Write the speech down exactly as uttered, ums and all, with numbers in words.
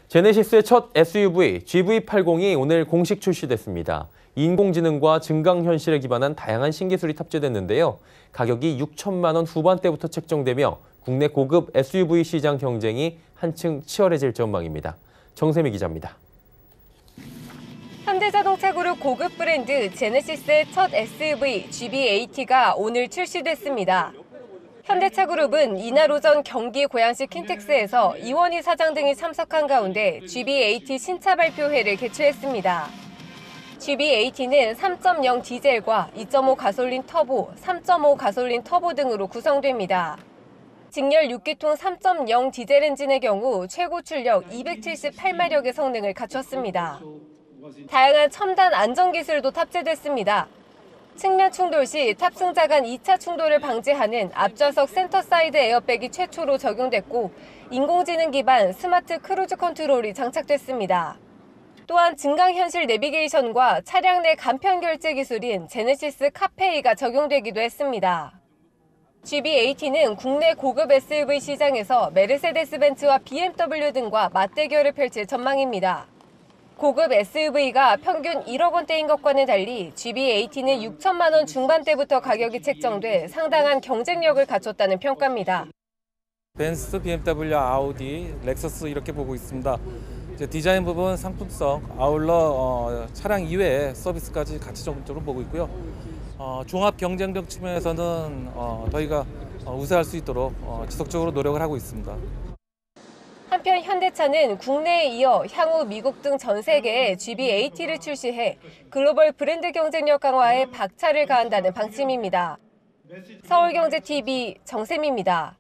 제네시스의 첫 에스유브이 지브이 팔십이 오늘 공식 출시됐습니다. 인공지능과 증강현실에 기반한 다양한 신기술이 탑재됐는데요. 가격이 육천만 원 후반대부터 책정되며 국내 고급 에스유브이 시장 경쟁이 한층 치열해질 전망입니다. 정세미 기자입니다. 현대자동차 그룹 고급 브랜드 제네시스의 첫 에스유브이 지비에이티가 오늘 출시됐습니다. 현대차 그룹은 이날 오전 경기 고양시 킨텍스에서 이원희 사장 등이 참석한 가운데 지비에이티 신차 발표회를 개최했습니다. 지비에이티는 삼 점 영 디젤과 이 점 오 가솔린 터보, 삼 점 오 가솔린 터보 등으로 구성됩니다. 직렬 육 기통 삼 점 영 디젤 엔진의 경우 최고 출력 이백칠십팔 마력의 성능을 갖췄습니다. 다양한 첨단 안전기술도 탑재됐습니다. 측면 충돌 시 탑승자 간 이 차 충돌을 방지하는 앞좌석 센터 사이드 에어백이 최초로 적용됐고 인공지능 기반 스마트 크루즈 컨트롤이 장착됐습니다. 또한 증강현실 내비게이션과 차량 내 간편 결제 기술인 제네시스 카페이가 적용되기도 했습니다. 지비에이티는 국내 고급 에스유브이 시장에서 메르세데스 벤츠와 비엠더블유 등과 맞대결을 펼칠 전망입니다. 고급 에스유브이가 평균 일억 원대인 것과는 달리 지비에이티는 육천만 원 중반대부터 가격이 책정돼 상당한 경쟁력을 갖췄다는 평가입니다. 벤츠, 비엠더블유, 아우디, 렉서스 이렇게 보고 있습니다. 이제 디자인 부분, 상품성, 아울러 어, 차량 이외의 서비스까지 같이 적극적으로 보고 있고요. 어, 종합 경쟁력 측면에서는 어, 저희가 어, 우세할 수 있도록 어, 지속적으로 노력을 하고 있습니다. 한편 현대차는 국내에 이어 향후 미국 등 전 세계에 지비에이티를 출시해 글로벌 브랜드 경쟁력 강화에 박차를 가한다는 방침입니다. 서울경제티비 정세미입니다.